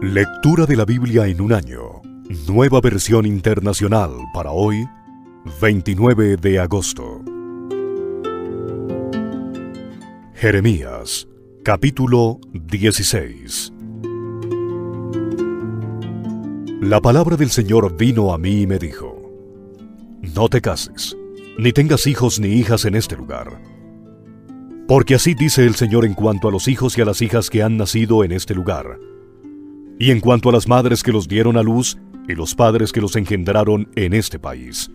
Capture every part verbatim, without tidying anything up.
Lectura de la Biblia en un año. Nueva versión internacional para hoy, veintinueve de agosto. Jeremías, capítulo dieciséis. La palabra del Señor vino a mí y me dijo: No te cases, ni tengas hijos ni hijas en este lugar. Porque así dice el Señor en cuanto a los hijos y a las hijas que han nacido en este lugar, y en cuanto a las madres que los dieron a luz y los padres que los engendraron en este país.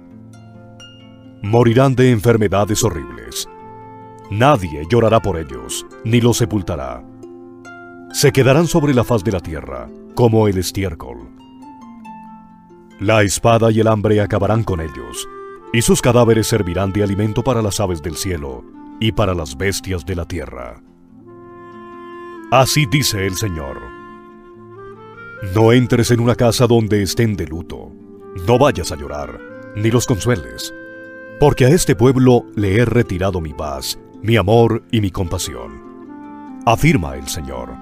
Morirán de enfermedades horribles. Nadie llorará por ellos, ni los sepultará. Se quedarán sobre la faz de la tierra, como el estiércol. La espada y el hambre acabarán con ellos, y sus cadáveres servirán de alimento para las aves del cielo y para las bestias de la tierra. Así dice el Señor: No entres en una casa donde estén de luto, no vayas a llorar, ni los consueles, porque a este pueblo le he retirado mi paz, mi amor y mi compasión, afirma el Señor.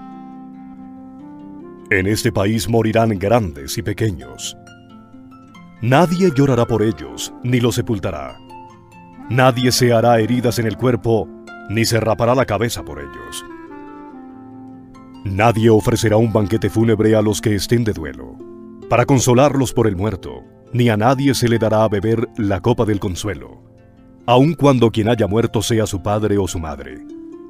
En este país morirán grandes y pequeños. Nadie llorará por ellos, ni los sepultará. Nadie se hará heridas en el cuerpo, ni se rapará la cabeza por ellos. Nadie ofrecerá un banquete fúnebre a los que estén de duelo, para consolarlos por el muerto, ni a nadie se le dará a beber la copa del consuelo, aun cuando quien haya muerto sea su padre o su madre.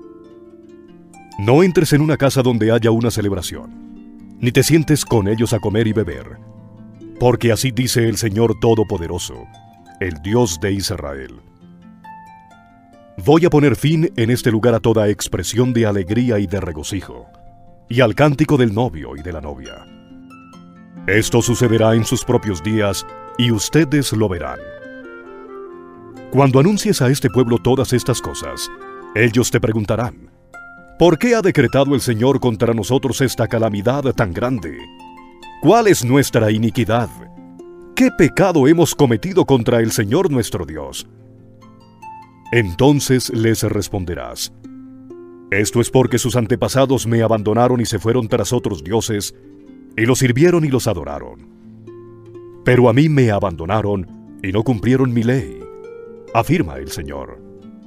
No entres en una casa donde haya una celebración, ni te sientes con ellos a comer y beber, porque así dice el Señor Todopoderoso, el Dios de Israel: Voy a poner fin en este lugar a toda expresión de alegría y de regocijo, y al cántico del novio y de la novia. Esto sucederá en sus propios días, y ustedes lo verán. Cuando anuncies a este pueblo todas estas cosas, ellos te preguntarán: ¿Por qué ha decretado el Señor contra nosotros esta calamidad tan grande? ¿Cuál es nuestra iniquidad? ¿Qué pecado hemos cometido contra el Señor nuestro Dios? Entonces les responderás: Esto es porque sus antepasados me abandonaron y se fueron tras otros dioses, y los sirvieron y los adoraron. Pero a mí me abandonaron y no cumplieron mi ley, afirma el Señor.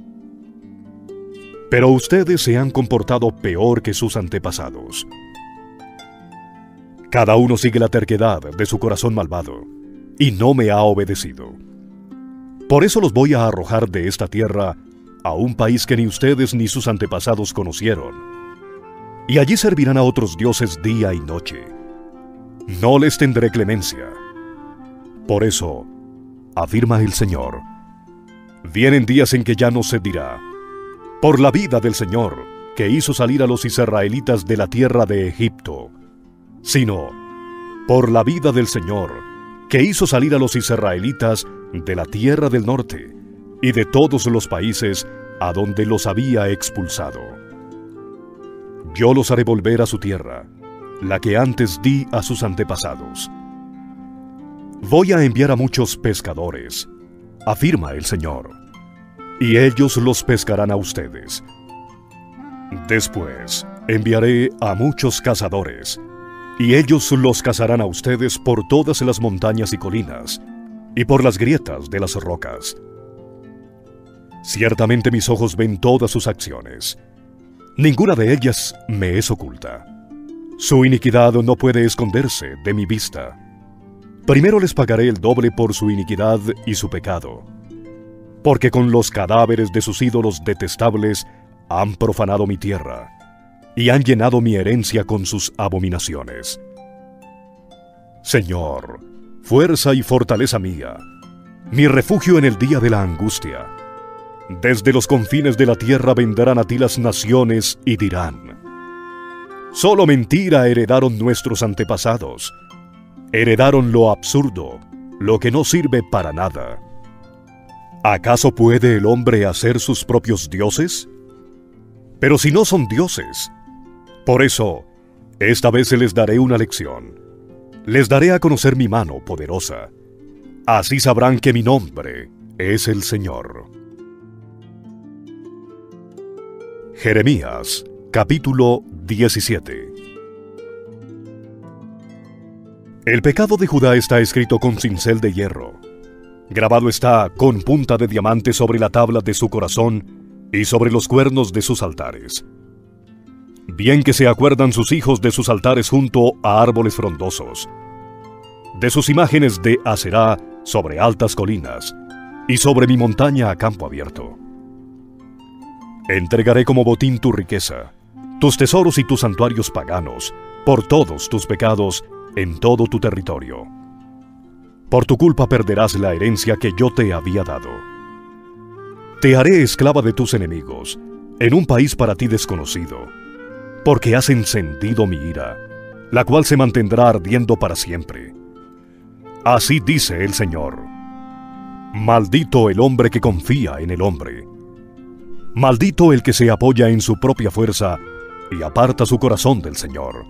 Pero ustedes se han comportado peor que sus antepasados. Cada uno sigue la terquedad de su corazón malvado, y no me ha obedecido. Por eso los voy a arrojar de esta tierra a un país que ni ustedes ni sus antepasados conocieron, y allí servirán a otros dioses día y noche. No les tendré clemencia. Por eso, afirma el Señor, vienen días en que ya no se dirá: Por la vida del Señor, que hizo salir a los israelitas de la tierra de Egipto, sino: Por la vida del Señor, que hizo salir a los israelitas de la tierra del norte y de todos los países a donde los había expulsado. Yo los haré volver a su tierra, la que antes di a sus antepasados. Voy a enviar a muchos pescadores, afirma el Señor, y ellos los pescarán a ustedes. Después enviaré a muchos cazadores, y ellos los cazarán a ustedes por todas las montañas y colinas, y por las grietas de las rocas. Ciertamente mis ojos ven todas sus acciones. Ninguna de ellas me es oculta. Su iniquidad no puede esconderse de mi vista. Primero les pagaré el doble por su iniquidad y su pecado, porque con los cadáveres de sus ídolos detestables han profanado mi tierra, y han llenado mi herencia con sus abominaciones. Señor, fuerza y fortaleza mía, mi refugio en el día de la angustia. Desde los confines de la tierra vendrán a ti las naciones y dirán: Solo mentira heredaron nuestros antepasados. Heredaron lo absurdo, lo que no sirve para nada. ¿Acaso puede el hombre hacer sus propios dioses? Pero si no son dioses. Por eso, esta vez se les daré una lección. Les daré a conocer mi mano poderosa. Así sabrán que mi nombre es el Señor. Jeremías, capítulo diecisiete. El pecado de Judá está escrito con cincel de hierro. Grabado está con punta de diamante sobre la tabla de su corazón y sobre los cuernos de sus altares. Bien que se acuerdan sus hijos de sus altares junto a árboles frondosos, de sus imágenes de Aserá sobre altas colinas y sobre mi montaña a campo abierto. Entregaré como botín tu riqueza, tus tesoros y tus santuarios paganos, por todos tus pecados en todo tu territorio. Por tu culpa perderás la herencia que yo te había dado. Te haré esclava de tus enemigos, en un país para ti desconocido, porque has encendido mi ira, la cual se mantendrá ardiendo para siempre. Así dice el Señor: maldito el hombre que confía en el hombre. Maldito el que se apoya en su propia fuerza y aparta su corazón del Señor.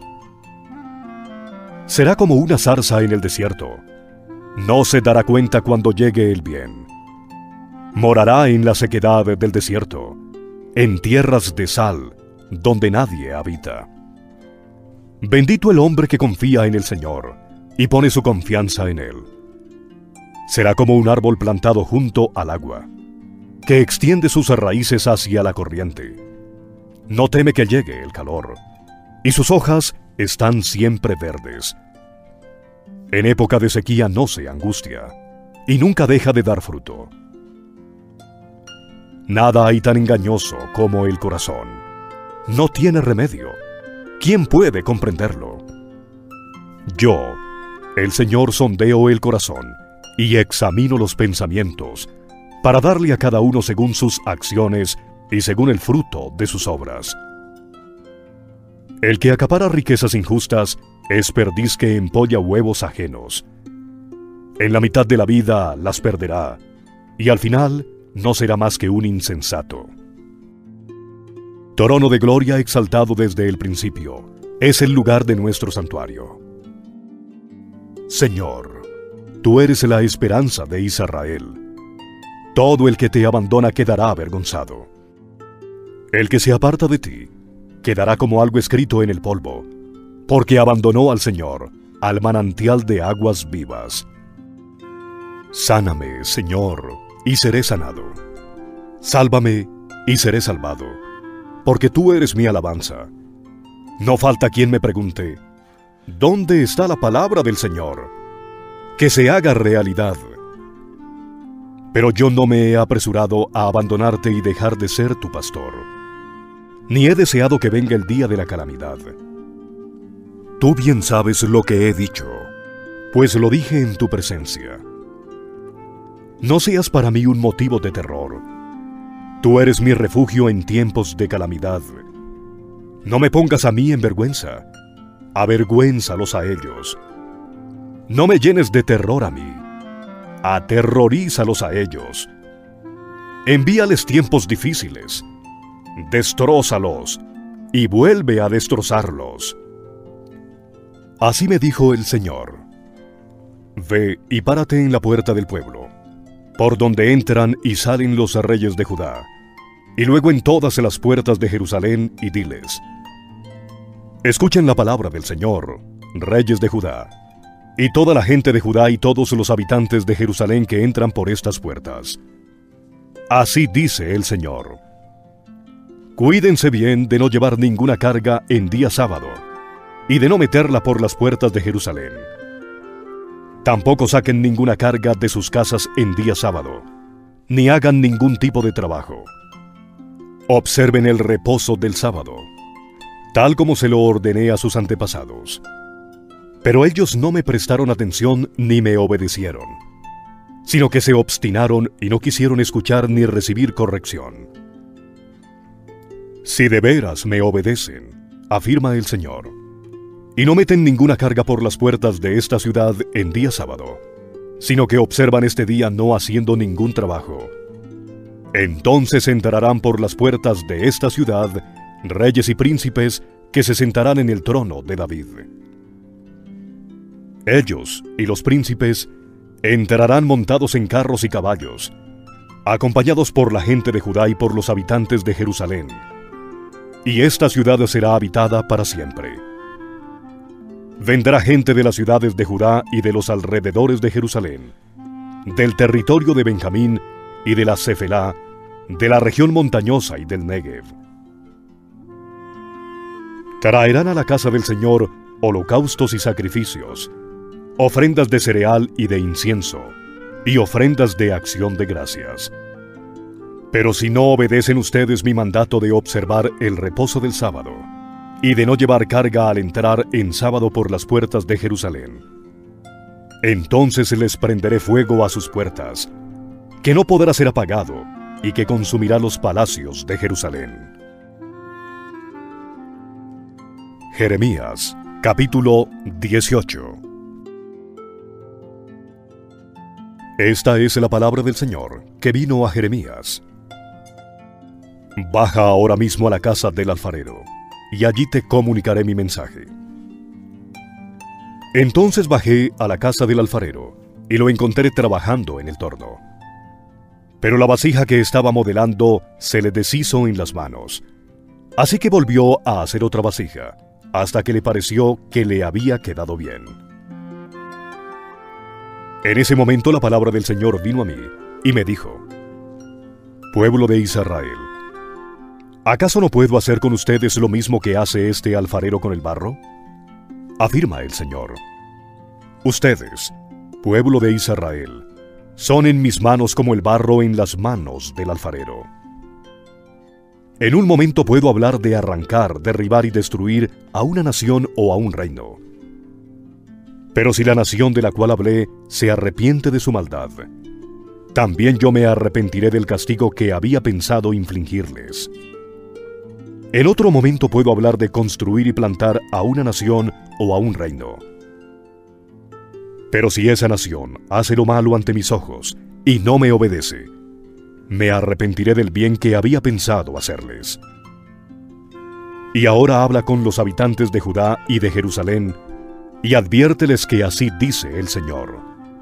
Será como una zarza en el desierto. No se dará cuenta cuando llegue el bien. Morará en la sequedad del desierto, en tierras de sal, donde nadie habita. Bendito el hombre que confía en el Señor y pone su confianza en Él. Será como un árbol plantado junto al agua, que extiende sus raíces hacia la corriente. No teme que llegue el calor, y sus hojas están siempre verdes. En época de sequía no se angustia, y nunca deja de dar fruto. Nada hay tan engañoso como el corazón. No tiene remedio. ¿Quién puede comprenderlo? Yo, el Señor, sondeo el corazón y examino los pensamientos, para darle a cada uno según sus acciones y según el fruto de sus obras. El que acapara riquezas injustas es perdiz que empolla huevos ajenos. En la mitad de la vida las perderá, y al final no será más que un insensato. Trono de gloria exaltado desde el principio, es el lugar de nuestro santuario. Señor, tú eres la esperanza de Israel. Todo el que te abandona quedará avergonzado. El que se aparta de ti quedará como algo escrito en el polvo, porque abandonó al Señor, al manantial de aguas vivas. Sáname, Señor, y seré sanado. Sálvame, y seré salvado, porque tú eres mi alabanza. No falta quien me pregunte: ¿dónde está la palabra del Señor? Que se haga realidad. Pero yo no me he apresurado a abandonarte y dejar de ser tu pastor, ni he deseado que venga el día de la calamidad. Tú bien sabes lo que he dicho, pues lo dije en tu presencia. No seas para mí un motivo de terror. Tú eres mi refugio en tiempos de calamidad. No me pongas a mí en vergüenza. Avergüénzalos a ellos. No me llenes de terror a mí. Aterrorízalos a ellos. Envíales tiempos difíciles. Destrózalos y vuelve a destrozarlos. Así me dijo el Señor: ve y párate en la puerta del pueblo, por donde entran y salen los reyes de Judá, y luego en todas las puertas de Jerusalén, y diles: escuchen la palabra del Señor, reyes de Judá, y toda la gente de Judá y todos los habitantes de Jerusalén que entran por estas puertas. Así dice el Señor: cuídense bien de no llevar ninguna carga en día sábado, y de no meterla por las puertas de Jerusalén. Tampoco saquen ninguna carga de sus casas en día sábado, ni hagan ningún tipo de trabajo. Observen el reposo del sábado, tal como se lo ordené a sus antepasados. Pero ellos no me prestaron atención ni me obedecieron, sino que se obstinaron y no quisieron escuchar ni recibir corrección. Si de veras me obedecen, afirma el Señor, y no meten ninguna carga por las puertas de esta ciudad en día sábado, sino que observan este día no haciendo ningún trabajo, entonces entrarán por las puertas de esta ciudad reyes y príncipes que se sentarán en el trono de David. Ellos y los príncipes entrarán montados en carros y caballos, acompañados por la gente de Judá y por los habitantes de Jerusalén, y esta ciudad será habitada para siempre. Vendrá gente de las ciudades de Judá y de los alrededores de Jerusalén, del territorio de Benjamín y de la Cefelá, de la región montañosa y del Negev. Traerán a la casa del Señor holocaustos y sacrificios, ofrendas de cereal y de incienso, y ofrendas de acción de gracias. Pero si no obedecen ustedes mi mandato de observar el reposo del sábado, y de no llevar carga al entrar en sábado por las puertas de Jerusalén, entonces les prenderé fuego a sus puertas, que no podrá ser apagado, y que consumirá los palacios de Jerusalén. Jeremías, capítulo dieciocho. Esta es la palabra del Señor, que vino a Jeremías. Baja ahora mismo a la casa del alfarero, y allí te comunicaré mi mensaje. Entonces bajé a la casa del alfarero, y lo encontré trabajando en el torno. Pero la vasija que estaba modelando se le deshizo en las manos. Así que volvió a hacer otra vasija, hasta que le pareció que le había quedado bien. En ese momento la palabra del Señor vino a mí, y me dijo: Pueblo de Israel, ¿acaso no puedo hacer con ustedes lo mismo que hace este alfarero con el barro? Afirma el Señor. Ustedes, pueblo de Israel, son en mis manos como el barro en las manos del alfarero. En un momento puedo hablar de arrancar, derribar y destruir a una nación o a un reino. Pero si la nación de la cual hablé se arrepiente de su maldad, también yo me arrepentiré del castigo que había pensado infligirles. En otro momento puedo hablar de construir y plantar a una nación o a un reino. Pero si esa nación hace lo malo ante mis ojos y no me obedece, me arrepentiré del bien que había pensado hacerles. Y ahora habla con los habitantes de Judá y de Jerusalén, y adviérteles que así dice el Señor: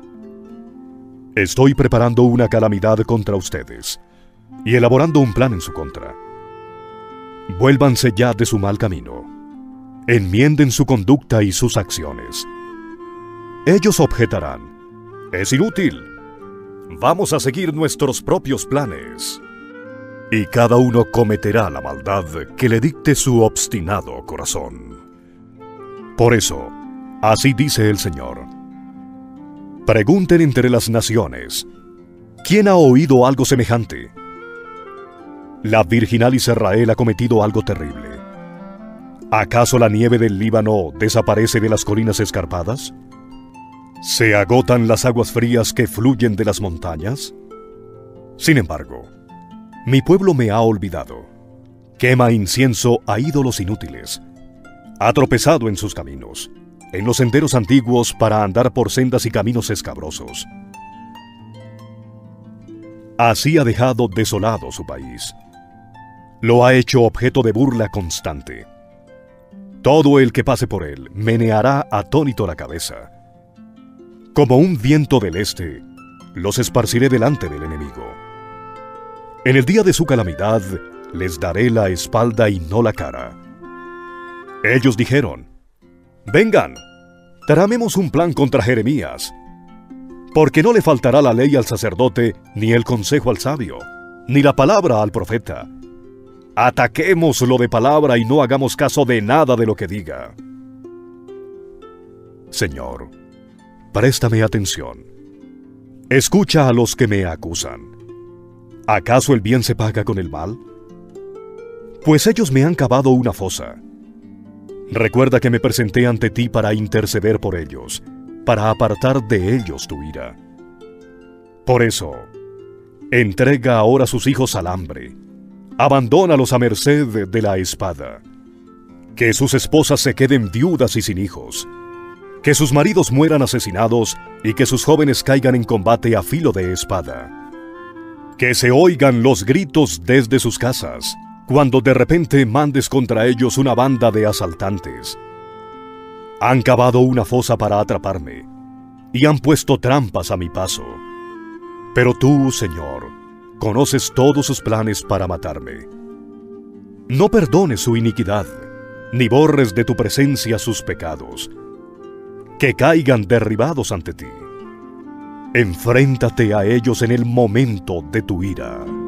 Estoy preparando una calamidad contra ustedes, y elaborando un plan en su contra. Vuélvanse ya de su mal camino, enmienden su conducta y sus acciones. Ellos objetarán: es inútil, vamos a seguir nuestros propios planes. Y cada uno cometerá la maldad que le dicte su obstinado corazón. Por eso, así dice el Señor: Pregunten entre las naciones, ¿quién ha oído algo semejante? La virginal Israel ha cometido algo terrible. ¿Acaso la nieve del Líbano desaparece de las colinas escarpadas? ¿Se agotan las aguas frías que fluyen de las montañas? Sin embargo, mi pueblo me ha olvidado. Quema incienso a ídolos inútiles. Ha tropezado en sus caminos, en los senderos antiguos para andar por sendas y caminos escabrosos. Así ha dejado desolado su país. Lo ha hecho objeto de burla constante. Todo el que pase por él meneará atónito la cabeza. Como un viento del este, los esparciré delante del enemigo. En el día de su calamidad, les daré la espalda y no la cara. Ellos dijeron: Vengan, tramemos un plan contra Jeremías, porque no le faltará la ley al sacerdote, ni el consejo al sabio, ni la palabra al profeta. Ataquémoslo de palabra y no hagamos caso de nada de lo que diga. Señor, préstame atención. Escucha a los que me acusan. ¿Acaso el bien se paga con el mal? Pues ellos me han cavado una fosa. Recuerda que me presenté ante ti para interceder por ellos, para apartar de ellos tu ira. Por eso, entrega ahora a sus hijos al hambre, abandónalos a merced de la espada. Que sus esposas se queden viudas y sin hijos, que sus maridos mueran asesinados y que sus jóvenes caigan en combate a filo de espada. Que se oigan los gritos desde sus casas, cuando de repente mandes contra ellos una banda de asaltantes. Han cavado una fosa para atraparme, y han puesto trampas a mi paso. Pero tú, Señor, conoces todos sus planes para matarme. No perdones su iniquidad, ni borres de tu presencia sus pecados, que caigan derribados ante ti. Enfréntate a ellos en el momento de tu ira.